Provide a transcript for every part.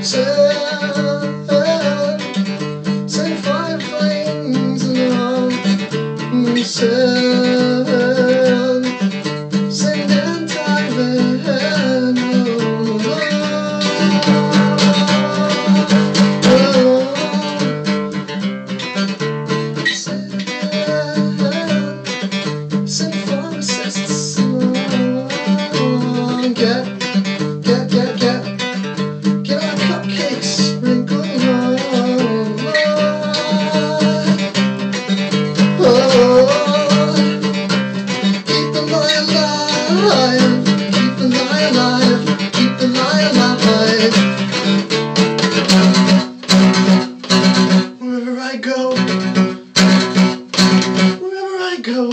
Send fire flames around the sun. Send send pharmacists along. Get our cupcakes sprinkled on. Keep the lie alive, keep the lie alive, keep the lie alive. Wherever I go, wherever I go,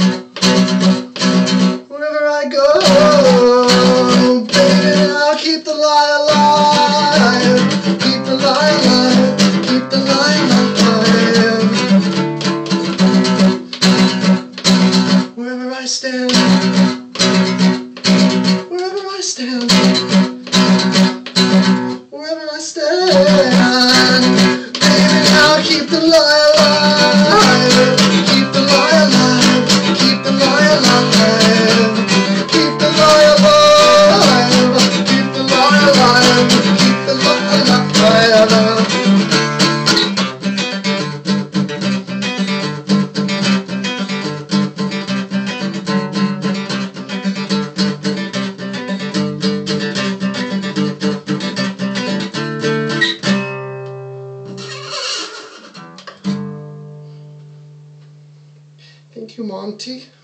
wherever I go, baby, I'll keep the lie alive, keep the lie alive, keep the lie alive. Wherever I stand, wherever I stand, wherever I stand, baby, I'll keep the lie alive, keep the lie alive, keep the lie alive, keep the lie alive, keep the lie alive, keep the lie alive. Thank you, Monty.